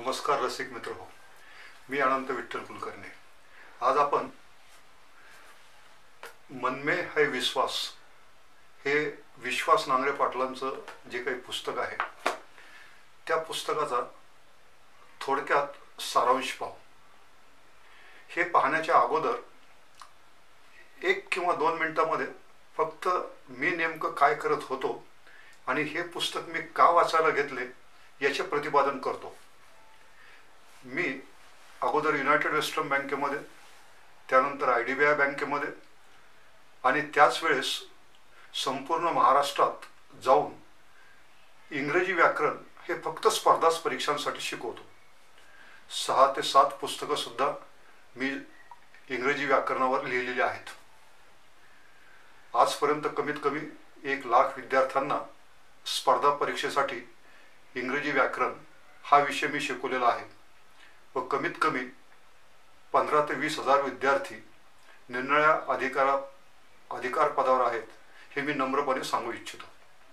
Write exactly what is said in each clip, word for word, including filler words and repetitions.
नमस्कार रसिक मित्र हो, मी अनंत विठ्ठल कुलकर्णी। आज आपण मन में है विश्वास हे विश्वास नांगरे पाटलांचं जे काही पुस्तक आहे त्या पुस्तकाचा थोडक्यात सारांश पाहू। हे पाहण्याच्या अगोदर एक किंवा दोन मिनिटांमध्ये फक्त मी नेमकं काय करत होतो आणि हे पुस्तक मी का वाचायला घेतले याचे प्रतिपादन करतो। मी अगोदर युनायटेड वेस्टर्न बँकेमध्ये, त्यानंतर आय डी बी आय बँकेमध्ये आणि त्याच वेळेस संपूर्ण महाराष्ट्रात जाऊन इंग्रजी व्याकरण हे फक्त स्पर्धा परीक्षांसाठी शिकवतो। सहा ते सात पुस्तकं सुद्धा मी इंग्रजी व्याकरणावर लिहिलेली आहेत। आजपर्यंत कमीत कमी एक लाख विद्यार्थ्यांना स्पर्धा परीक्षेसाठी इंग्रजी व्याकरण हा विषय मी शिकवलेला आहे व कमीत कमी पंधरा ते वीस हजार विद्यार्थी निर्णया अधिकारा अधिकार पदावर आहेत हे मी नम्रपणे सांगू इच्छितो।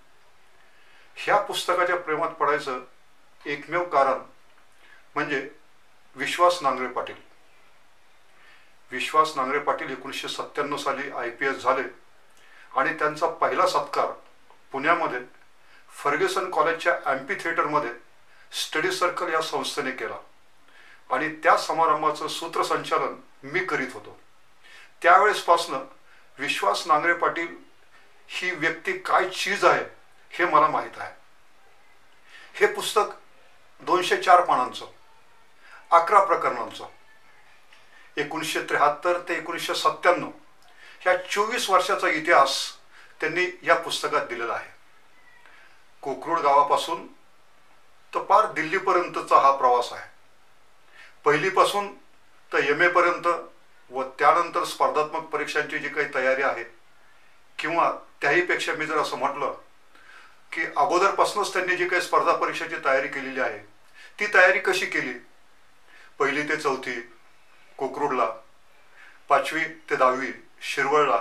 ह्या पुस्तकाच्या प्रेमात पडायचं एकमेव कारण म्हणजे विश्वास नांगरे पाटील। विश्वास नांगरे पाटील एकोणीसशे सत्त्याण्णव साली आय पी एस झाले आणि त्यांचा पहिला सत्कार पुण्यामध्ये फर्ग्युसन कॉलेजच्या एम्पी थिएटरमध्ये स्टडी सर्कल या संस्थेने केला आणि त्या समारंभाचं सूत्रसंचालन मी करीत होतो। त्यावेळेसपासून विश्वास नांगरे पाटील ही व्यक्ती काय चीज आहे हे मला माहीत आहे। हे पुस्तक दोनशे चार पानांचं, अकरा प्रकरणांचं, एकोणीसशे त्र्याहत्तर ते एकोणीसशे सत्त्याण्णव ह्या चोवीस वर्षाचा इतिहास त्यांनी या पुस्तकात दिलेला आहे। कोकरूड गावापासून तर पार दिल्लीपर्यंतचा हा प्रवास आहे। पहिलीपासून तर एम ए पर्यंत व त्यानंतर स्पर्धात्मक परीक्षांची जी काही तयारी आहे किंवा त्याहीपेक्षा मी जर असं म्हटलं की अगोदरपासूनच त्यांनी जी काही स्पर्धा परीक्षेची तयारी केलेली आहे ती तयारी कशी केली, पहिली ते चौथी कोकरूडला, पाचवी ते दहावी शिरवळला,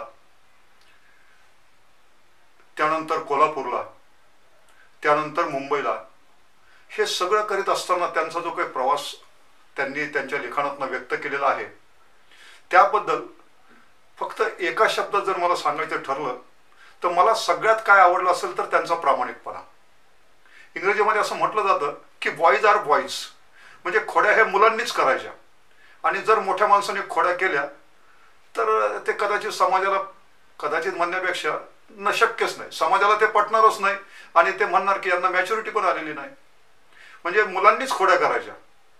त्यानंतर कोल्हापूरला, त्यानंतर मुंबईला, हे सगळं करीत असताना त्यांचा जो काही प्रवास त्यांनी त्यांच्या लिखाणातून व्यक्त केलेला आहे त्याबद्दल फक्त एका शब्दात जर मला सांगायचं ठरलं तर मला सगळ्यात काय आवडलं असेल तर त्यांचा प्रामाणिकपणा। इंग्रजीमध्ये असं म्हटलं जातं की बॉईज आर बॉईज, म्हणजे खोड्या हे मुलांनीच करायच्या आणि जर मोठ्या माणसाने खोड्या केल्या तर ते कदाचित समाजाला, कदाचित म्हणण्यापेक्षा न शक्यच नाही, समाजाला ते पटणारच नाही आणि ते म्हणणार की यांना मॅच्युरिटी पण आलेली नाही, म्हणजे मुलांनीच खोड्या करायच्या।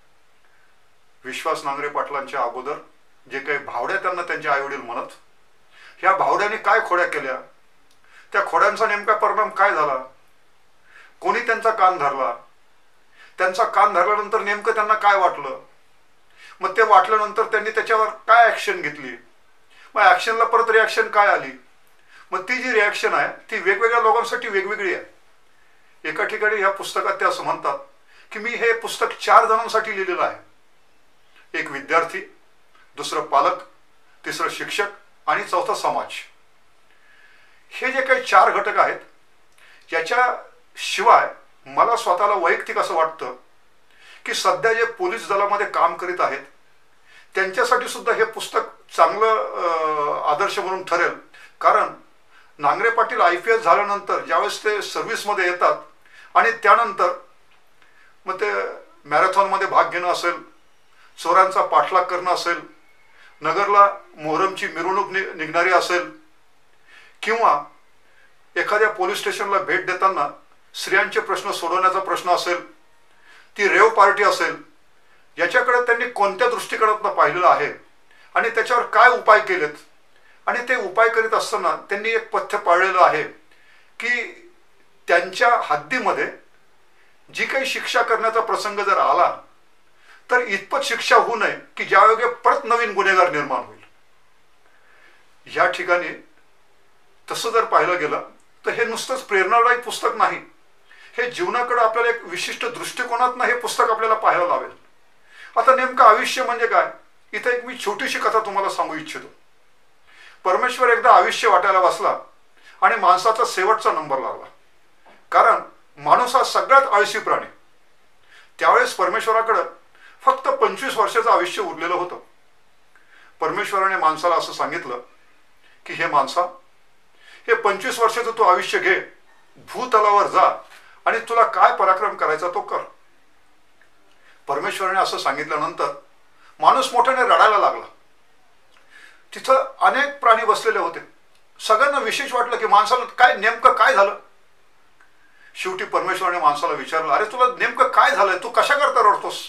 विश्वास नांगरे पाटलांच्या अगोदर जे काही भावड्या त्यांना त्यांचे आईवडील म्हणत, ह्या भावड्याने काय खोड्या केल्या, त्या खोड्यांचा नेमका परिणाम काय झाला, कोणी त्यांचा कान धरला, त्यांचा कान धरल्यानंतर नेमकं त्यांना काय वाटलं, मग ते वाटल्यानंतर त्यांनी त्याच्यावर काय ॲक्शन घेतली, मग ॲक्शनला परत रिॲक्शन काय आली, मग ती जी रिॲक्शन आहे ती वेगवेगळ्या लोकांसाठी वेगवेगळी आहे। एका ठिकाणी ह्या पुस्तकात ते असं म्हणतात की मी हे पुस्तक चार जणांसाठी लिहिलेलं आहे, एक विद्यार्थी, दुसरं पालक, तिसरं शिक्षक आणि चौथा समाज। हे जे काही चार घटक आहेत याच्याशिवाय मला स्वतःला वैयक्तिक असं वाटतं की सध्या जे पोलीस दलामध्ये काम करीत आहेत त्यांच्यासाठी सुद्धा हे पुस्तक चांगलं आदर्श म्हणून ठरेल। कारण Nangare Patil I P S झाल्यानंतर ज्यावेळेस ते सर्व्हिसमध्ये येतात आणि त्यानंतर मग ते मॅरेथॉनमध्ये भाग घेणं असेल, चोरांचा पाठलाग करणं असेल, नगरला मोहरमची मिरवणूक नि निघणारी असेल किंवा एखाद्या पोलीस स्टेशनला भेट देताना स्त्रियांचे प्रश्न सोडवण्याचा प्रश्न असेल, ती रेव पार्टी असेल, याच्याकडे त्यांनी कोणत्या दृष्टिकोनातून पाहिलेलं आहे आणि त्याच्यावर काय उपाय केलेत आणि ते उपाय करीत असताना त्यांनी एक पथ्य पाळलेलं आहे की त्यांच्या हद्दीमध्ये जी काही शिक्षा करण्याचा प्रसंग जर आला तर इतपत शिक्षा होऊ नये की ज्यायोगे परत नवीन गुन्हेगार निर्माण होईल। या ठिकाणी तसं जर पाहिलं गेलं तर हे नुसतंच प्रेरणादायी पुस्तक नाही, हे जीवनाकडे आपल्याला एक विशिष्ट दृष्टिकोनातून हे पुस्तक आपल्याला पाहायला लावेल। आता नेमकं आयुष्य म्हणजे काय, इथे एक मी छोटीशी कथा तुम्हाला सांगू इच्छितो। परमेश्वर एकदा आयुष्य वाटायला बसला आणि माणसाचा शेवटचा नंबर लागला, कारण माणूस हा सगळ्यात आळशी प्राणी, त्यावेळेस परमेश्वराकडे फक्त पंचवीस वर्षाचं आयुष्य उरलेलं होतं. परमेश्वराने माणसाला असं सांगितलं की हे माणसा, हे पंचवीस वर्षाचं तू आयुष्य घे, भूतलावर जा आणि तुला काय पराक्रम करायचा तो कर. परमेश्वराने असं सांगितल्यानंतर माणूस मोठ्याने रडायला लागला. तिथं अनेक प्राणी बसलेले होते. सगळ्यांना विशेष वाटलं की माणसाला काय नेमकं काय झालं. शेवटी परमेश्वराने माणसाला विचारलं, अरे तुला नेमकं काय झालंय, तू कशा करता रडतोस.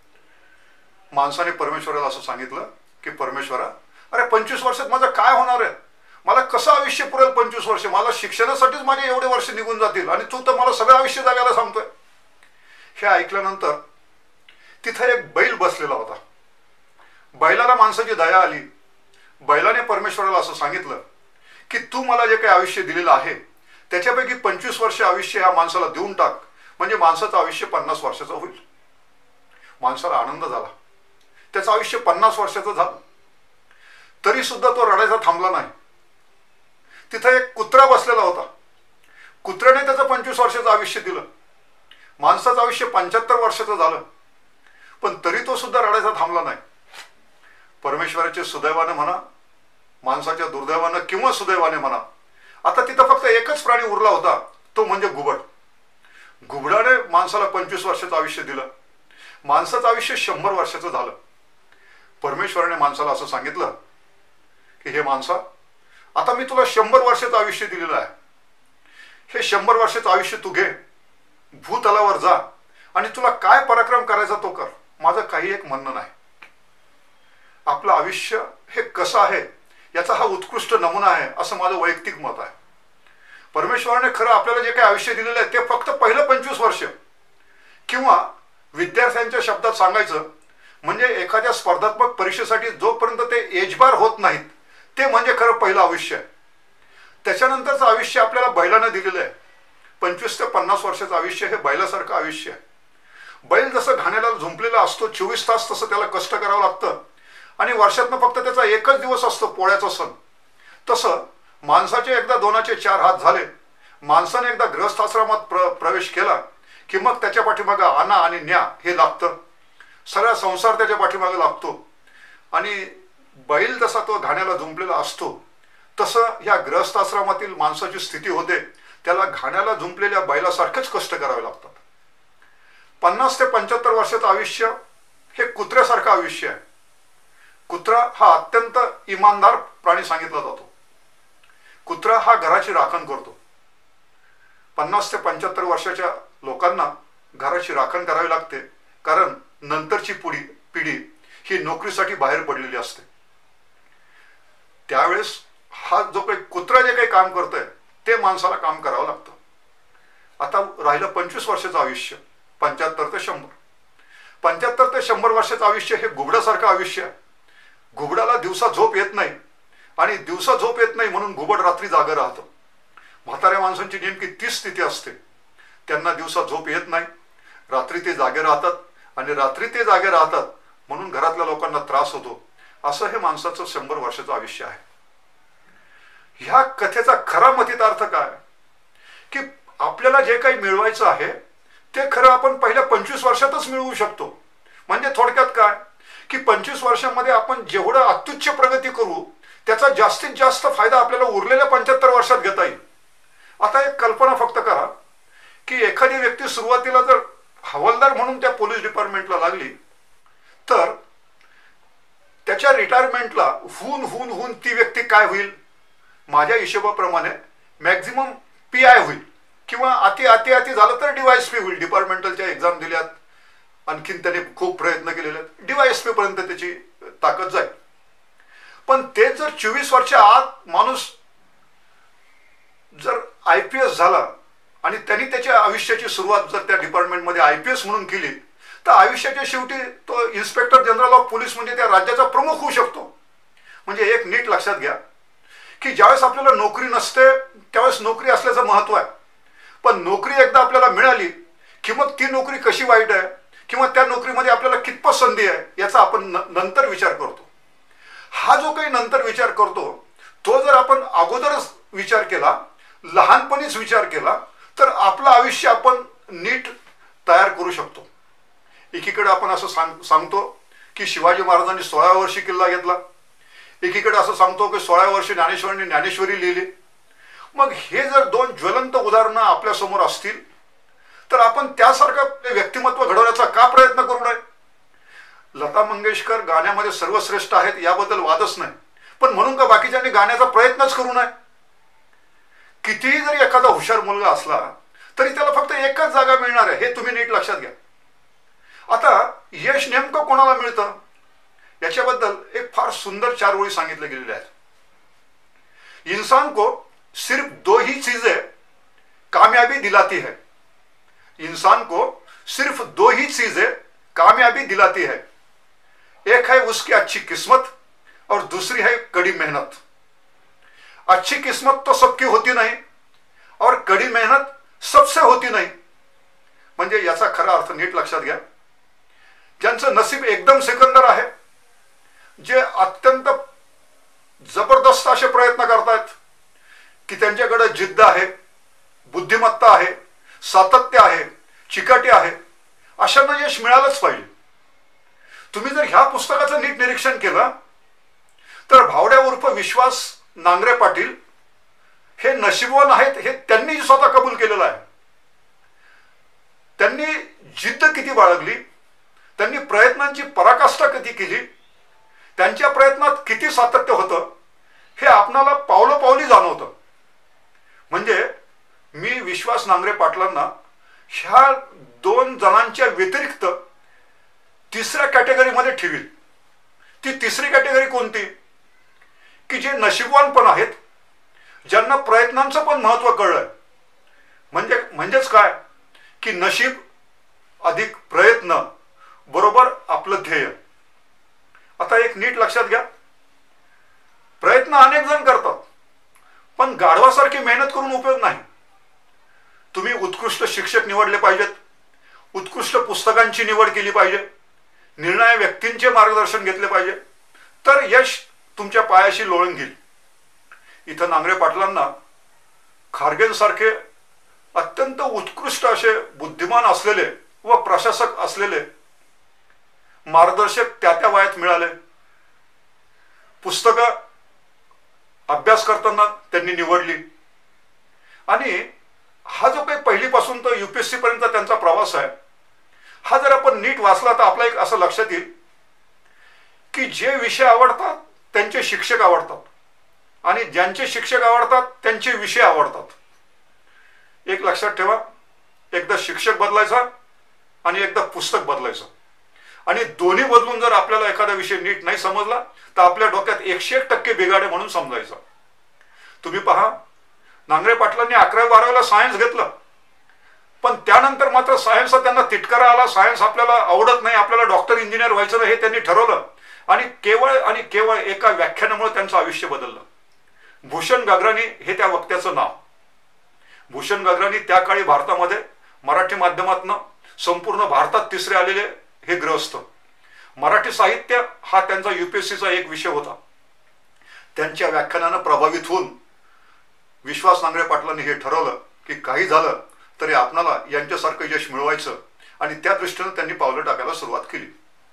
माणसाने परमेश्वराला असं सांगितलं की परमेश्वरा, अरे पंचवीस वर्षात माझं काय होणार आहे, मला कसं आयुष्य पुरेल पंचवीस वर्ष, मला शिक्षणासाठीच माझे एवढे वर्ष निघून जातील आणि तू तर मला सगळं आयुष्य जगायला सांगतोय. हे ऐकल्यानंतर तिथं एक बैल बसलेला होता. बैलाला माणसाची दया आली. बैलाने परमेश्वराला असं सांगितलं की तू मला जे काही आयुष्य दिलेलं आहे त्याच्यापैकी पंचवीस वर्ष आयुष्य ह्या माणसाला देऊन टाक, म्हणजे माणसाचं आयुष्य पन्नास वर्षाचं होईल. माणसाला आनंद झाला. त्याचं आयुष्य पन्नास वर्षाचं झालं. तरी सुद्धा तो रडायचा थांबला नाही. तिथं एक कुत्रा बसलेला होता. कुत्र्याने त्याचं पंचवीस वर्षाचं आयुष्य दिलं. माणसाचं आयुष्य पंच्याहत्तर वर्षाचं झालं, पण तरी तो सुद्धा रडायचा थांबला नाही. परमेश्वराचे सुदैवानं म्हणा, माणसाच्या दुर्दैवानं किंवा सुदैवाने म्हणा, आता तिथं फक्त एकच प्राणी उरला होता, तो म्हणजे घुबड. घुबडाने माणसाला पंचवीस वर्षाचं आयुष्य दिलं. माणसाचं आयुष्य शंभर वर्षाचं झालं. परमेश्वराने माणसाला असं सांगितलं की हे माणसा, आता मी तुला शंभर वर्षाचं आयुष्य दिलेलं आहे. हे शंभर वर्षाचं आयुष्य तू घे, भूतलावर जा आणि तुला काय पराक्रम करायचा तो कर. माझं काही एक म्हणणं नाही. आपलं आयुष्य हे कसं आहे याचा हा उत्कृष्ट नमुना आहे असं माझं वैयक्तिक मत आहे. परमेश्वराने खरं आपल्याला जे काही आयुष्य दिलेलं आहे ते फक्त पहिलं पंचवीस वर्ष, किंवा विद्यार्थ्यांच्या शब्दात सांगायचं म्हणजे एखाद्या स्पर्धात्मक परीक्षेसाठी जोपर्यंत ते एजबार होत नाहीत ते म्हणजे खरं पहिलं आयुष्य आहे. त्याच्यानंतरचं आयुष्य आपल्याला बैलानं दिलेलं आहे. पंचवीस ते पन्नास वर्षाचं आयुष्य हे बैलासारखं आयुष्य आहे. बैल जसं घाण्याला झुंपलेला असतो चोवीस तास, तसं त्याला कष्ट करावं लागतं आणि वर्षातनं फक्त त्याचा एकच दिवस असतो पोळ्याचा सण. तसं माणसाचे एकदा दोनाचे चार हात झाले, माणसाने एकदा गृहस्थाश्रमात प्र प्रवेश केला की मग त्याच्या पाठीमागं आणा आणि न्या हे लागतं. सगळा संसार त्याच्या पाठीमागे लागतो. आणि बैल जसा तो घाण्याला झुंपलेला असतो तसं ह्या गृहस्थाश्रमातील माणसाची स्थिती होते. त्याला घाण्याला झुंपलेल्या बैलासारखेच कष्ट करावे लागतात. पन्नास ते पंच्याहत्तर वर्षाचं आयुष्य हे कुत्र्यासारखं आयुष्य आहे. कुत्रा हा अत्यंत इमानदार प्राणी सांगितला जातो. कुत्रा हा घराची राखण करतो. पन्नास ते पंच्याहत्तर वर्षाच्या लोकांना घराची राखण करावी लागते, कारण नंतरची पुढी पिढी ही नोकरीसाठी बाहेर पडलेली असते. त्यावेळेस हा जो काही कुत्रा जे काही काम करतोय ते माणसाला काम करावं लागतं. आता राहिलं पंचवीस वर्षाचं आयुष्य, पंच्याहत्तर ते शंभर. पंच्याहत्तर ते शंभर वर्षाचं आयुष्य हे घुबडासारखं आयुष्य आहे. घुबडाला दिवसा झोप येत नाही आणि दिवसा झोप येत नाही म्हणून घुबड रात्री जागं राहतं. म्हाताऱ्या माणसांची नेमकी तीच स्थिती असते. त्यांना दिवसा झोप येत नाही, रात्री ते जागे राहतात आणि रात्री ते जागे राहतात म्हणून घरातल्या लोकांना त्रास होतो. असं हे माणसाचं शंभर वर्षाचं आयुष्य आहे. ह्या कथेचा खरा मतितार्थ काय की आपल्याला जे काही मिळवायचं आहे ते खरं आपण पहिल्या पंचवीस वर्षातच मिळवू शकतो. म्हणजे थोडक्यात काय की पंचवीस वर्षांमध्ये आपण जेवढं अत्युच्च प्रगती करू त्याचा जास्तीत जास्त फायदा आपल्याला उरलेल्या पंच्याहत्तर वर्षात घेता येईल. आता एक कल्पना फक्त करा की एखादी व्यक्ती सुरुवातीला जर हवालदार म्हणून त्या पोलीस डिपार्टमेंटला लागली तर त्याच्या रिटायरमेंटला होऊन होऊन होऊन ती व्यक्ती काय होईल, माझ्या हिशोबाप्रमाणे मॅक्झिमम पी आय होईल, किंवा अति अति अति झालं तर डीवायएसपी होईल. डिपार्टमेंटलच्या एक्झाम दिल्यात, आणखीन त्याने खूप प्रयत्न केलेले आहेत, डीवायएसपी पर्यंत त्याची ताकद जाईल. पण ते जर चोवीस वर्षा आत माणूस जर आय पी एस झाला आणि त्यांनी त्याच्या आयुष्याची सुरुवात जर त्या डिपार्टमेंटमध्ये आय पी एस म्हणून केली तर आयुष्याच्या शेवटी तो इन्स्पेक्टर जनरल ऑफ पोलीस म्हणजे त्या राज्याचा प्रमुख होऊ शकतो. म्हणजे एक नीट लक्षात घ्या की ज्यावेळेस आपल्याला नोकरी नसते त्यावेळेस नोकरी असल्याचं महत्व आहे, पण नोकरी एकदा आपल्याला मिळाली की मग ती नोकरी कशी वाईट आहे किंवा त्या नोकरीमध्ये आपल्याला कितपत संधी आहे याचा आपण नंतर विचार करतो. हा जो काही नंतर विचार करतो तो जर आपण अगोदरच विचार केला, लहानपणीच विचार केला तर आपलं आयुष्य आपण नीट तयार करू शकतो. एकीकडे आपण असं सांग सांगतो की शिवाजी महाराजांनी सोळा वर्षी किल्ला घेतला, एकीकडे असं सांगतो की सोळा वर्षी ज्ञानेश्वरांनी ज्ञानेश्वरी लिहिली. मग हे जर दोन ज्वलंत उदाहरणं आपल्या समोर असतील तर आपण त्यासारखं व्यक्तिमत्व घडवण्याचा का प्रयत्न करू नये? लता मंगेशकर गाण्यामध्ये सर्वश्रेष्ठ आहेत याबद्दल वादच नाही, पण म्हणून का बाकीच्यांनी गाण्याचा प्रयत्नच करू नये? कितीही जरी एखादा हुशार मुलगा असला तरी त्याला फक्त एकच जागा मिळणार आहे, हे तुम्ही नीट लक्षात घ्या. आता यश नेमकं कोणाला मिळतं याच्याबद्दल एक फार सुंदर चार ओळी सांगितल्या गेलेल्या आहेत. इंसान को सिर्फ दो ही चीजें कामयाबी दिलाती है. इंसान को सिर्फ दो ही चीजें कामयाबी दिलाती है. एक है उसकी अच्छी किस्मत और दूसरी है कड़ी मेहनत. अच्छी किस्मत तो सबकी होती नहीं और कड़ी मेहनत सबसे होती नहीं. म्हणजे याचा खरा अर्थ नीट लक्षात घ्या. ज्यांचं नसीब एकदम सिकंदर आहे, जे अत्यंत जबरदस्त असे प्रयत्न करतायत की त्यांच्याकडे जिद्द आहे, बुद्धिमत्ता आहे, सातत्य आहे, चिकाटी आहे, अशांना यश मिळालंच पाहिजे. तुम्ही जर ह्या पुस्तकाचं नीट निरीक्षण केलं तर भावड्या उर्फ विश्वास नांगरे पाटील हे नशीबवान आहेत हे त्यांनी स्वतः कबूल केलेलं आहे. त्यांनी जिद्द किती बाळगली, त्यांनी प्रयत्नांची पराकाष्ठा किती केली, त्यांच्या प्रयत्नात किती सातत्य होतं हे आपणाला पावलोपावली जाणवतं. म्हणजे मी विश्वास नांगरे पाटलांना ह्या दोन जणांच्या व्यतिरिक्त तिसऱ्या कॅटेगरीमध्ये ठेवील. ती तिसरी कॅटेगरी कोणती? की जे नशीबवान पण आहेत, ज्यांना प्रयत्नांचं पण महत्व कळलंय. म्हणजे म्हणजेच काय की नशीब अधिक प्रयत्न बरोबर आपलं ध्येय. आता एक नीट लक्षात घ्या, प्रयत्न अनेक जण करतात पण गाढवासारखी मेहनत करून उपयोग नाही. तुम्ही उत्कृष्ट शिक्षक निवडले पाहिजेत, उत्कृष्ट पुस्तकांची निवड केली पाहिजे, निर्णय व्यक्तींचे मार्गदर्शन घेतले पाहिजे, तर यश तुमच्या पायाशी लोळून घेईल. इथं नांगरे पाटलांना खारगेंसारखे अत्यंत उत्कृष्ट असे बुद्धिमान असलेले व प्रशासक असलेले मार्गदर्शक त्या त्या वयात मिळाले. पुस्तकं अभ्यास करताना त्यांनी निवडली आणि हा जो काही पहिलीपासून तर यूपीएससी पर्यंत त्यांचा प्रवास आहे, हा जर आपण नीट वाचला तर आपला एक असं लक्षात येईल की जे विषय आवडतात त्यांचे शिक्षक आवडतात आणि ज्यांचे शिक्षक आवडतात त्यांचे विषय आवडतात. एक लक्षात ठेवा, एकदा शिक्षक बदलायचा आणि एकदा पुस्तक बदलायचं, आणि दोन्ही बदलून जर आपल्याला एखादा विषय नीट नाही समजला तर आपल्या डोक्यात एकशे एक टक्के बिघाडे म्हणून समजायचं. तुम्ही पहा, नांगरे पाटलांनी अकरावी बारावीला सायन्स घेतलं, पण त्यानंतर मात्र सायन्सचा त्यांना तिटकारा आला. सायन्स आपल्याला आवडत नाही, आपल्याला डॉक्टर इंजिनियर व्हायचं नाही हे त्यांनी ठरवलं आणि केवळ आणि केवळ एका व्याख्यानामुळे त्यांचं आयुष्य बदललं. भूषण गगराणी हे त्या वक्त्याचं नाव. भूषण गगराणी त्या काळी भारतामध्ये मराठी माध्यमातनं संपूर्ण भारतात तिसरे आलेले हे गृहस्थ. मराठी साहित्य हा त्यांचा यूपीएससीचा एक विषय होता. त्यांच्या व्याख्यानानं प्रभावित होऊन विश्वास नांगरे पाटलांनी हे ठरवलं की काही झालं तरी आपणाला यांच्यासारखं यश मिळवायचं आणि त्या दृष्टीनं त्यांनी पावलं टाकायला सुरुवात केली.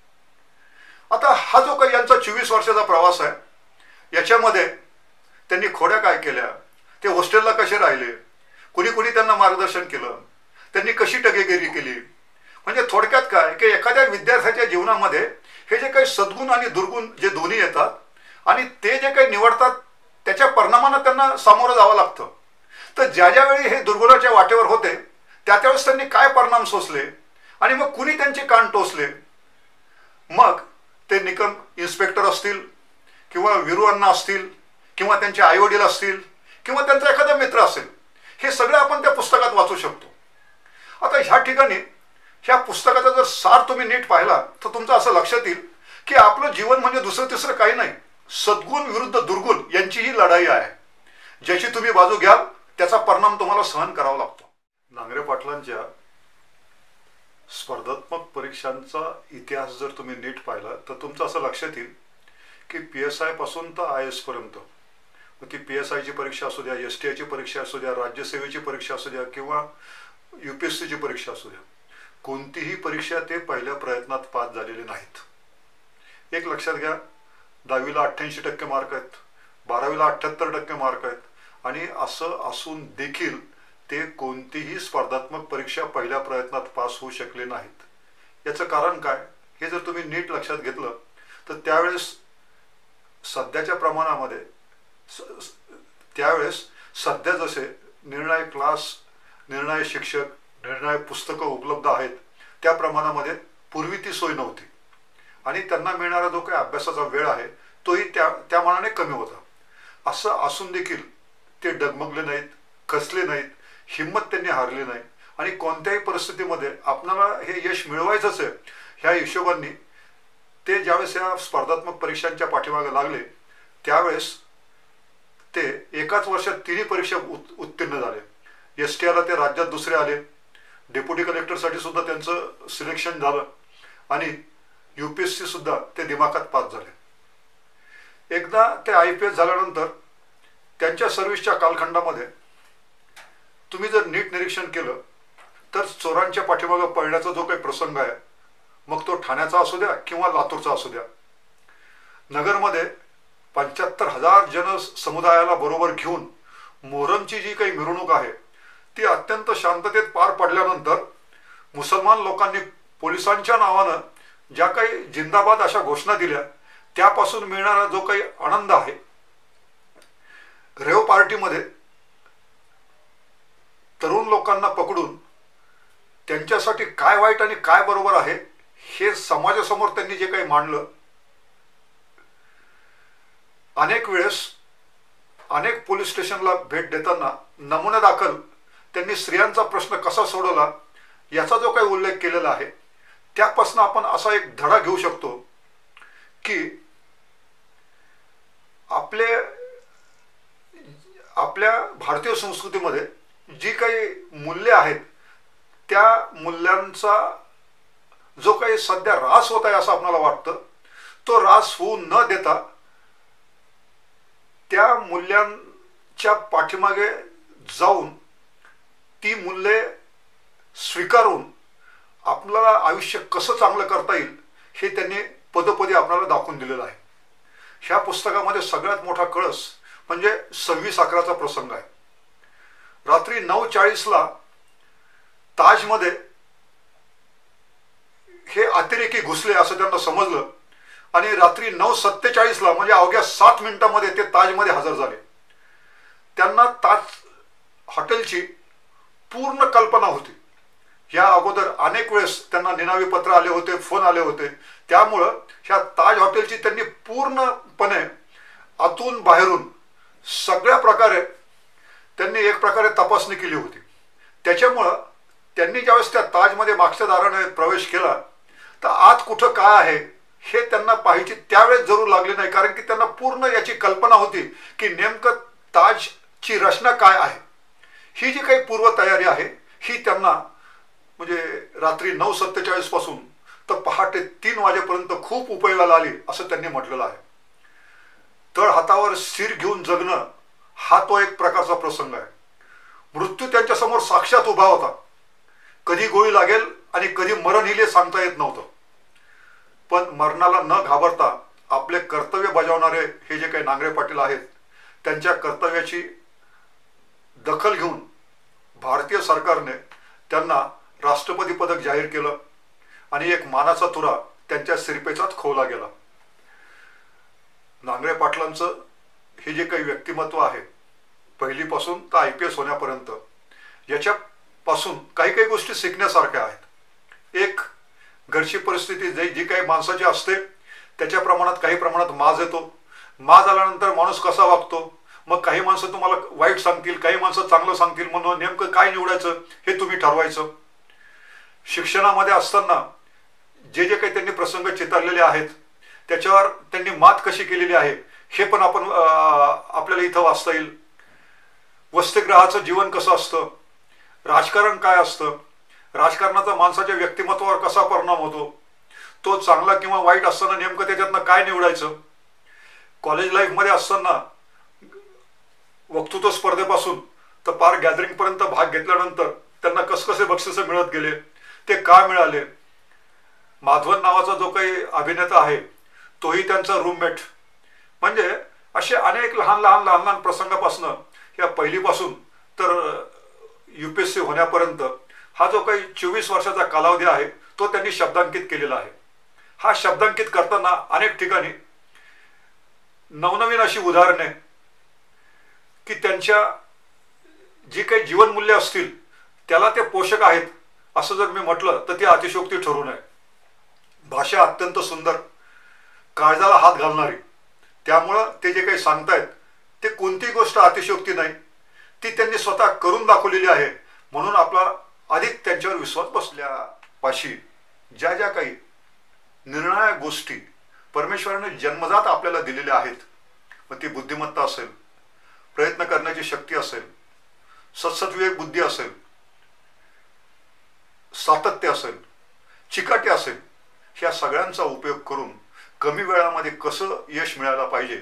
आता हा जो काही यांचा चोवीस वर्षाचा प्रवास आहे, याच्यामध्ये त्यांनी खोड्या काय केल्या, ते हॉस्टेलला कसे राहिले, कुणी कुणी त्यांना मार्गदर्शन केलं, त्यांनी कशी टगेगिरी केली. म्हणजे थोडक्यात काय की एखाद्या विद्यार्थ्याच्या जीवनामध्ये हे जे काही सद्गुण आणि दुर्गुण जे दोन्ही येतात आणि ते जे काही निवडतात त्याच्या परिणामानं त्यांना सामोरं जावं लागतं. तर ज्या ज्यावेळी हे दुर्गुणाच्या वाटेवर होते त्या त्यावेळेस त्यांनी काय परिणाम सोसले आणि मग कुणी त्यांचे कान टोचले. मग ते निकम इन्स्पेक्टर असतील किंवा वीरू अण्णा असतील किंवा त्यांचे आईवडील असतील किंवा त्यांचा एखादा मित्र असेल, हे सगळं आपण त्या पुस्तकात वाचू शकतो. आता ह्या ठिकाणी ह्या पुस्तकाचा जर सार तुम्ही नीट पाहिला तर तुमचं असं लक्षात येईल की आपलं जीवन म्हणजे दुसरं तिसरं काही नाही, सद्गुण विरुद्ध दुर्गुण यांची ही लढाई आहे. ज्याची तुम्ही बाजू घ्याल त्याचा परिणाम तुम्हाला सहन करावा लागतो. नांगरे पाटलांच्या स्पर्धात्मक परीक्षांचा इतिहास जर तुम्ही नीट पाहिला तर तुमचं असं लक्षात येईल की पी एस आय पासून तर आय एस पर्यंत, ती पी एस आयची परीक्षा असू द्या, एस टी आयची परीक्षा असू द्या, राज्यसेवेची परीक्षा असू द्या किंवा यूपीएससीची परीक्षा असू द्या, कोणतीही परीक्षा ते पहिल्या प्रयत्नात पास झालेले नाहीत. एक लक्षात घ्या, दहावीला अठ्ठ्याऐंशी टक्के मार्क आहेत, बारावीला अठ्ठ्याहत्तर टक्के मार्क आहेत आणि असं असून देखील ते कोणतीही स्पर्धात्मक परीक्षा पहिल्या प्रयत्नात पास होऊ शकले नाहीत. याचं कारण काय हे जर तुम्ही नीट लक्षात घेतलं तर त्यावेळेस सध्याच्या प्रमाणामध्ये त्यावेळेस सध्या जसे निर्णायक क्लास, निर्णायक शिक्षक, निर्णायक पुस्तकं उपलब्ध आहेत त्या प्रमाणामध्ये पूर्वी ती सोय नव्हती आणि त्यांना मिळणारा जो काही अभ्यासाचा वेळ आहे तोही त्या त्या मानाने कमी होता. असं असून देखील ते डगमगले नाहीत, खचले नाहीत, हिंमत त्यांनी हारली नाही आणि कोणत्याही परिस्थितीमध्ये आपल्याला हे यश मिळवायचंच आहे ह्या हिशोबांनी ते ज्यावेळेस या स्पर्धात्मक परीक्षांच्या पाठीमागे लागले त्यावेळेस ते एकाच वर्षात तिन्ही परीक्षा उत्तीर्ण झाले. एस टी आला ते राज्यात दुसरे आले, डेप्युटी कलेक्टरसाठी सुद्धा त्यांचं सिलेक्शन झालं आणि यू पी एस सी सुद्धा ते दिमाखात पास झाले. एकदा ते आय पी एस झाल्यानंतर त्यांच्या सर्व्हिसच्या कालखंडामध्ये तुम्ही जर नीट निरीक्षण केलं तर चोरांच्या पाठीमागं पळण्याचा जो काही प्रसंग आहे मग तो ठाण्याचा असू द्या किंवा लातूरचा असू द्या, नगरमध्ये पंच्याहत्तर हजार जन समुदायाला बरोबर घेऊन मोहरमची जी काही मिरवणूक आहे ती अत्यंत शांततेत पार पडल्यानंतर मुसलमान लोकांनी पोलिसांच्या नावानं ज्या काही जिंदाबाद अशा घोषणा दिल्या त्यापासून मिळणारा जो काही आनंद आहे, रेव पार्टीमध्ये तरुण लोकांना पकडून त्यांच्यासाठी काय वाईट आणि काय बरोबर आहे हे समाजासमोर त्यांनी जे काही मांडलं, अनेक वेळेस अनेक पोलीस स्टेशनला भेट देताना नमुना दाखल त्यांनी स्त्रियांचा प्रश्न कसा सोडवला याचा जो काही उल्लेख केलेला आहे त्यापासून आपण असा एक धडा घेऊ शकतो की आपले आपल्या भारतीय संस्कृतीमध्ये जी काही मूल्ये आहेत त्या मूल्यांचा जो काही सध्या ऱ्हास होत आहे असं आपल्याला वाटतं, तो ऱ्हास होऊ न देता त्या मूल्यांच्या पाठीमागे जाऊन ती मूल्ये स्वीकारून आपल्याला आयुष्य कसं चांगलं करता येईल हे त्यांनी पदोपदी आपल्याला दाखवून दिलेलं आहे. ह्या पुस्तकामध्ये सगळ्यात मोठा कळस म्हणजे सव्वीस अकराचा प्रसंग आहे. रात्री नऊ चाळीसला ताजमध्ये हे अतिरेकी घुसले असं त्यांना समजलं आणि रात्री नऊ सत्तेचाळीसला म्हणजे अवघ्या सात मिनिटांमध्ये ते ताजमध्ये हजर झाले. त्यांना ताज हॉटेलची पूर्ण कल्पना होती. या अगोदर अनेक वेळेस त्यांना निनावी पत्र आले होते, फोन आले होते, त्यामुळं ह्या ताज हॉटेलची त्यांनी पूर्णपणे आतून बाहेरून सगळ्या प्रकारे त्यांनी एक प्रकारे तपासणी केली होती. त्याच्यामुळं त्यांनी ज्यावेळेस त्या ताजमध्ये मागच्या दाराने प्रवेश केला तर आत कुठं काय आहे हे त्यांना पाहायची त्यावेळेस जरूर लागली नाही, कारण की त्यांना पूर्ण याची कल्पना होती की नेमकं ताजची रचना काय आहे. ही जी काही पूर्वतयारी आहे ही त्यांना म्हणजे रात्री नऊ सत्तेचाळीस पासून तर पहाटे तीन वाजेपर्यंत खूप उपयोगाला आली असं त्यांनी म्हटलेलं आहे. तळ हातावर शिर घेऊन जगणं हा तो एक प्रकारचा प्रसंग आहे. मृत्यू त्यांच्या समोर साक्षात उभा होता. कधी गोळी लागेल आणि कधी मरण येईल सांगता येत नव्हतं, पण मरणाला न घाबरता आपले कर्तव्य बजावणारे हे जे काही नांगरे पाटील आहेत त्यांच्या कर्तव्याची दखल घेऊन भारतीय सरकारने त्यांना राष्ट्रपती पदक जाहीर केलं आणि एक मानाचा तुरा त्यांच्या सिरपेचात खोवला गेला. नांगरे पाटलांचं हे जे काही व्यक्तिमत्व आहे पहिलीपासून तर आय पी एस होण्यापर्यंत याच्यापासून काही काही गोष्टी शिकण्यासारख्या आहेत. एक घरची परिस्थिती जी जी काही माणसाची असते त्याच्या प्रमाणात काही प्रमाणात माज येतो. माज आल्यानंतर माणूस कसा वागतो, मग काही माणसं तुम्हाला वाईट सांगतील, काही माणसं चांगलं सांगतील, म्हणून नेमकं काय निवडायचं हे तुम्ही ठरवायचं. शिक्षणामध्ये असताना जे जे काही त्यांनी प्रसंग चितारलेले आहेत त्याच्यावर त्यांनी मात कशी केलेली आहे हे पण आपण आपल्याला इथं वाचता येईल. वसतिगृहाचं जीवन कसं असतं, राजकारण काय असतं, राजकारणाचा माणसाच्या व्यक्तिमत्वावर कसा परिणाम होतो, तो चांगला किंवा वाईट असताना नेमकं त्याच्यातनं काय निवडायचं. कॉलेज लाईफमध्ये असताना वक्तृत्व स्पर्धेपासून तर पार गॅदरिंगपर्यंत भाग घेतल्यानंतर त्यांना कसकसे बक्षिसं मिळत गेले, ते का मिळाले. माधवन नावाचा जो काही अभिनेता आहे तोही त्यांचा रूममेट. म्हणजे असे अनेक लहान लहान लहान लहान प्रसंगापासून या पहिलीपासून तर यूपीएससी होण्यापर्यंत हा जो काही चोवीस वर्षाचा कालावधी आहे तो त्यांनी शब्दांकित केलेला आहे. हा शब्दांकित करताना अनेक ठिकाणी नवनवीन अशी उदाहरणे की त्यांच्या जी काही जीवनमूल्य असतील त्याला ते पोषक आहेत असं जर मी म्हटलं तर ती अतिशयोक्ती ठरू नये. भाषा अत्यंत सुंदर, काळजाला हात घालणारी, त्यामुळं ते जे काही सांगतायत ते कोणतीही गोष्ट अतिशयोक्ती नाही, ती त्यांनी स्वतः करून दाखवलेली आहे. म्हणून आपला अधिक त्यांच्यावर विश्वास बसल्यापाशी ज्या ज्या काही निर्णायक गोष्टी परमेश्वराने जन्मजात आपल्याला दिलेल्या आहेत, मग ती बुद्धिमत्ता असेल, प्रयत्न करण्याची शक्ती असेल, सत्सद्विवेक बुद्धी असेल, सातत्य असेल, चिकाटी असेल, ह्या सगळ्यांचा उपयोग करून कमी वेळामध्ये कसं यश मिळायला पाहिजे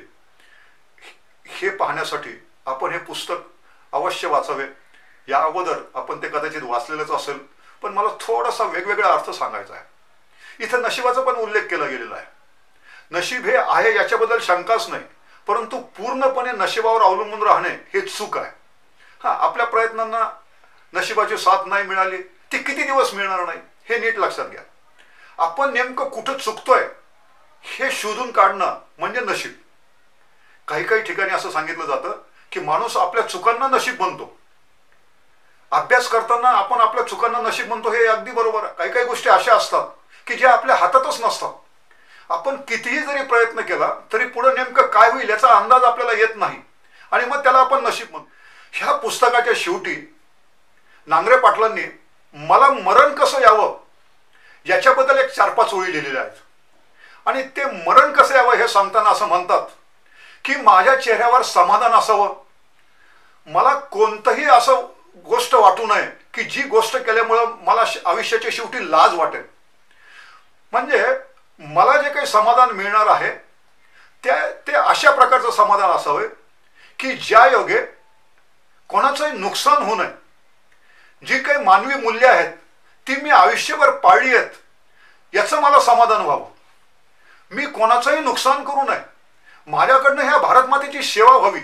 हे पाहण्यासाठी आपण हे पुस्तक अवश्य वाचावे. या अगोदर आपण ते कदाचित वाचलेलंच असेल, पण मला थोडासा वेगवेगळा अर्थ सांगायचा आहे. इथं नशिबाचा पण उल्लेख केला गेलेला आहे. नशीब हे आहे याच्याबद्दल शंकाच नाही, परंतु पूर्णपणे नशिबावर अवलंबून राहणे हे चूक आहे. हा, आपल्या प्रयत्नांना नशिबाची साथ नाही मिळाली, ती किती दिवस मिळणार नाही हे नीट लक्षात घ्या. आपण नेमकं कुठं चुकतोय हे शोधून काढणं म्हणजे नशीब. काही काही ठिकाणी असं सांगितलं जातं की माणूस आपल्या चुकांना नशीब म्हणतो. अभ्यास करताना आपण आपल्या चुकांना नशीब म्हणतो, हे अगदी बरोबर आहे. काही काही गोष्टी अशा असतात की ज्या आपल्या हातातच नसतात. आपण कितीही जरी प्रयत्न केला तरी पुढे नेमकं काय होईल याचा अंदाज आपल्याला येत नाही आणि मग त्याला आपण नशीब म्हणतो. ह्या पुस्तकाच्या शेवटी नांगरे पाटलांनी मला मरण कसं यावं याच्याबद्दल एक चार पाच ओळी लिहिलेल्या आहेत. आणि ते मरण कसं यावं हे सांगताना असं म्हणतात की माझ्या चेहऱ्यावर समाधान असावं, मला कोणतंही असं गोष्ट वाटू नये की जी गोष्ट केल्यामुळं मला आयुष्याच्या शेवटी लाज वाटेल. म्हणजे मला जे काही समाधान मिळणार आहे ते ते अशा प्रकारचं समाधान असावे की ज्या योगे कोणाचंही नुकसान होऊ नये. जी काही मानवी मूल्य आहेत ती मी आयुष्यभर पाळली आहेत याचं मला समाधान व्हावं. मी कोणाचंही नुकसान करू नये, माझ्याकडनं ह्या भारत मातेची सेवा व्हावी.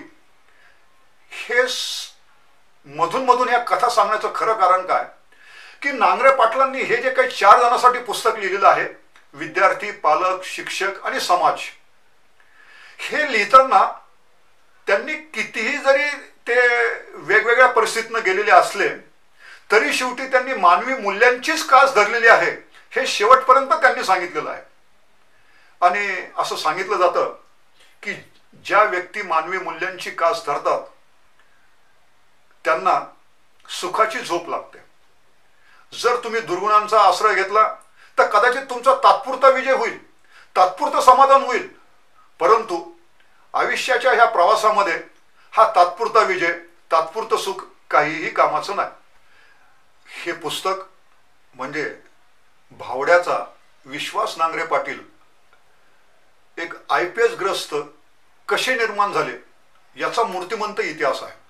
हे मधून मधून ह्या कथा सांगण्याचं खरं कारण काय की नांगरे पाटलांनी हे जे काही चार जणांसाठी पुस्तक लिहिलेलं आहे, विद्यार्थी, पालक, शिक्षक आणि समाज, हे लिहिताना त्यांनी कितीही जरी ते वेगवेगळ्या परिस्थितीनं गेलेले असले तरी शेवटी त्यांनी मानवी मूल्यांचीच कास धरलेली आहे हे शेवटपर्यंत त्यांनी सांगितलेलं आहे. आणि असं सांगितलं जातं की ज्या व्यक्ती मानवी मूल्यांची कास धरतात त्यांना सुखाची झोप लागते. जर तुम्ही दुर्गुणांचा आश्रय घेतला तर कदाचित तुमचा तात्पुरता विजय होईल, तात्पुरतं समाधान होईल, परंतु आयुष्याच्या ह्या प्रवासामध्ये हा तात्पुरता विजय, तात्पुरतं सुख काहीही कामाचं नाही. हे पुस्तक म्हणजे भावड्याचा विश्वास नांगरे पाटील एक आय पी एस ग्रस्त कसे निर्माण झाले याचा मूर्तिमंत इतिहास आहे.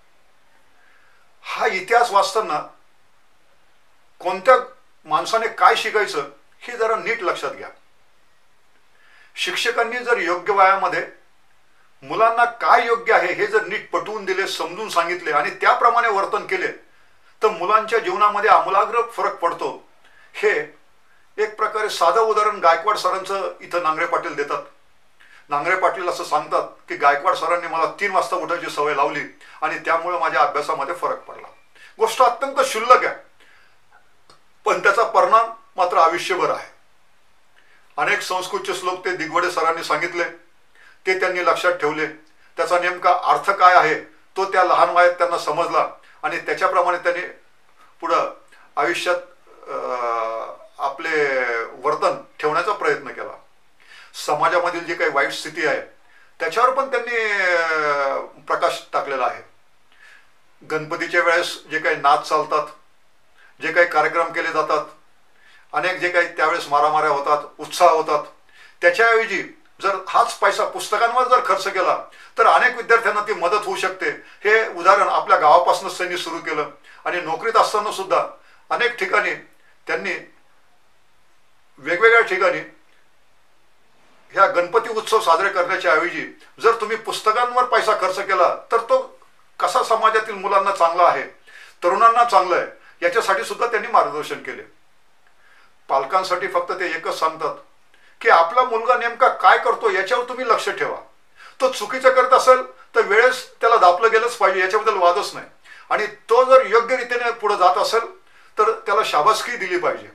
हा इतिहास वाचताना कोणत्या माणसाने काय शिकायचं हे जरा नीट लक्षात घ्या. शिक्षकांनी जर योग्य वयामध्ये मुलांना काय योग्य आहे हे जर नीट पटवून दिले, समजून सांगितले आणि त्याप्रमाणे वर्तन केले तर मुलांच्या जीवनामध्ये आमूलाग्र फरक पडतो. हे एक प्रकारे साधं उदाहरण गायकवाड सरांचं इथं नांगरे पाटील देतात. नांगरे पाटील असं सांगतात की गायकवाड सरांनी मला तीन वाजता उठायची सवय लावली आणि त्यामुळे माझ्या अभ्यासामध्ये फरक पडला. गोष्ट अत्यंत क्षुल्लक आहे पण त्याचा परिणाम मात्र आयुष्यभर आहे. अनेक संस्कृतचे श्लोक ते दिगवडे सरांनी सांगितले, ते त्यांनी लक्षात ठेवले. त्याचा नेमका अर्थ काय आहे तो त्या लहान वयात त्यांना समजला आणि त्याच्याप्रमाणे त्यांनी पुढं आयुष्यात आपले वर्तन ठेवण्याचा प्रयत्न केला. समाजामधील जी काही वाईट स्थिती आहे त्याच्यावर पण त्यांनी प्रकाश टाकलेला आहे. गणपतीच्या वेळेस जे काही नाच चालतात, जे काही कार्यक्रम केले जातात, अनेक जे काही त्यावेळेस मारामाऱ्या होतात, उत्साह होतात, त्याच्याऐवजी जर हाच पैसा पुस्तकांवर जर खर्च केला तर अनेक विद्यार्थ्यांना ती मदत होऊ शकते. हे उदाहरण आपल्या गावापासूनच त्यांनी सुरू केलं आणि नोकरीत असताना सुद्धा अनेक ठिकाणी त्यांनी वेगवेगळ्या ठिकाणी ह्या गणपती उत्सव साजरे करण्याच्या ऐवजी जर तुम्ही पुस्तकांवर पैसा खर्च केला तर तो कसा समाजातील मुलांना चांगला आहे, तरुणांना चांगलं आहे, याच्यासाठी सुद्धा त्यांनी मार्गदर्शन केले. पालकांसाठी फक्त ते एकच सांगतात की आपला मुलगा नेमका काय करतो याच्यावर तुम्ही लक्ष ठेवा. तो चुकीचं करत असेल तर वेळेस त्याला दापलं गेलंच पाहिजे, याच्याबद्दल वादच नाही. आणि तो जर योग्य रीतीने पुढे जात असेल तर त्याला शाबासकी दिली पाहिजे.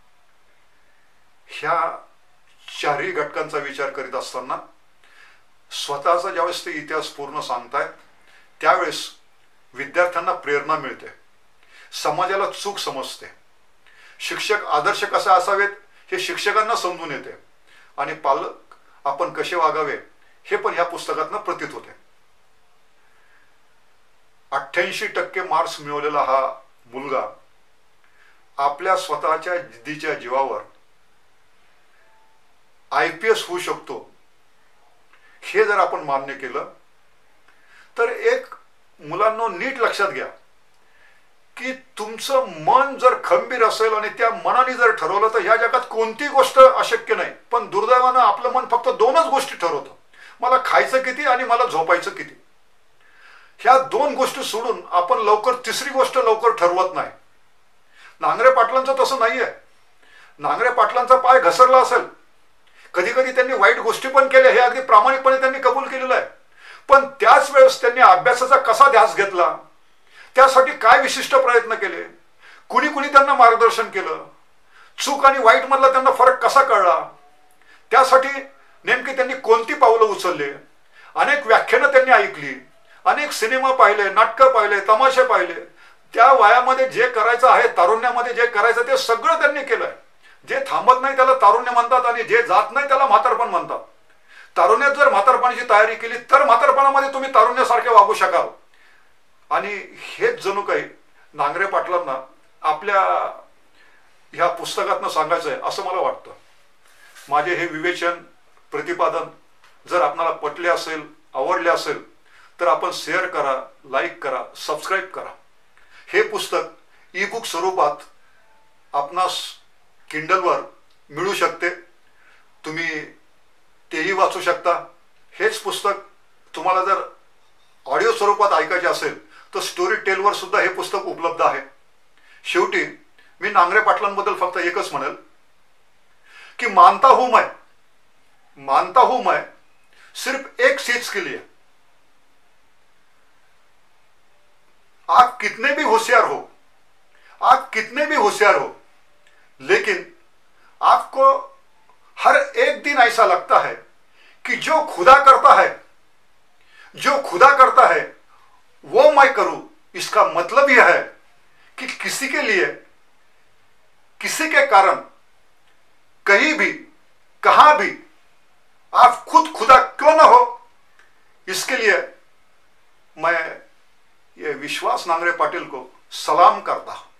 ह्या चारही घटकांचा विचार करीत असताना स्वतःचा ज्यावेळेस ते इतिहास पूर्ण सांगतायत त्यावेळेस विद्यार्थ्यांना प्रेरणा मिळते, समाजाला चूक समजते, शिक्षक आदर्श कसे असावेत हे शिक्षकांना समजून येते आणि पालक आपण कसे वागावे हे पण ह्या पुस्तकातून प्रतीत होते. अठ्ठ्याऐंशी टक्के मार्क्स मिळवलेला हा मुलगा आपल्या स्वतःच्या जिद्दीच्या जीवावर आय पी एस होऊ शकतो हे जर आपण मान्य केलं तर एक मुलांनो नीट लक्षात घ्या की तुमचं मन जर खंबीर असेल आणि त्या मनाने जर ठरवलं तर ह्या जगात कोणती गोष्ट अशक्य नाही. पण दुर्दैवानं आपलं मन फक्त दोनच गोष्टी ठरवतं, मला खायचं किती आणि मला झोपायचं किती. ह्या दोन गोष्टी सोडून आपण लवकर तिसरी गोष्ट लवकर ठरवत नाही. नांगरे पाटलांचं तसं नाहीये. नांगरे पाटलांचा पाय घसरला असेल, कधी कधी त्यांनी वाईट गोष्टी पण केल्या, हे अगदी प्रामाणिकपणे त्यांनी कबूल केलेलं आहे. पण त्याच वेळेस त्यांनी अभ्यासाचा कसा ध्यास घेतला, त्यासाठी काय विशिष्ट प्रयत्न केले, कुणी कुणी त्यांना मार्गदर्शन केलं, चूक आणि वाईट मधला त्यांना फरक कसा कळला, त्यासाठी नेमकी त्यांनी कोणती पावलं उचलले, अनेक व्याख्यानं त्यांनी ऐकली, अनेक सिनेमा पाहिले, नाटकं पाहिले, तमाशे पाहिले. त्या वयामध्ये जे करायचं आहे, तारुण्यामध्ये जे करायचं ते सगळं त्यांनी केलंय. जे थांबत नाही त्याला तारुण्य म्हणतात आणि जे जात नाही त्याला म्हातारपण म्हणतात. तारुण्यात जर म्हातारपणाची तयारी केली तर म्हातारपणामध्ये तुम्ही तारुण्यासारखे वागू शकाल. आणि हेच जणू काही नांगरे पाटलांना आपल्या ह्या पुस्तकातनं सांगायचं आहे असं मला वाटतं. माझे हे विवेचन प्रतिपादन जर आपणाला पटले असेल, आवडले असेल तर आपण शेअर करा, लाईक करा, सबस्क्राईब करा. हे पुस्तक ई बुक स्वरूपात आपणास किंडलवर मिळू शकते, तुम्ही तेही वाचू शकता. हेच पुस्तक तुम्हाला जर ऑडिओ स्वरूपात ऐकायचे असेल तर स्टोरी टेलवर सुद्धा हे पुस्तक उपलब्ध आहे. शेवटी मी नांगरे पाटलांबद्दल फक्त एकच म्हणेल कि मानता हूं मैं मानता हूं मैं सिर्फ एक चीज के लिए, आप कितने भी होशियार हो, आप कितने भी होशियार हो, लेकिन आपको हर एक दिन ऐसा लगता है कि जो खुदा करता है जो खुदा करता है वो मैं करूं. इसका मतलब यह है कि किसी के लिए, किसी के कारण, कहीं भी, कहां भी आप खुद खुदा क्यों ना हो, इसके लिए मैं ये विश्वास नांगरे पाटिल को सलाम करता हूं.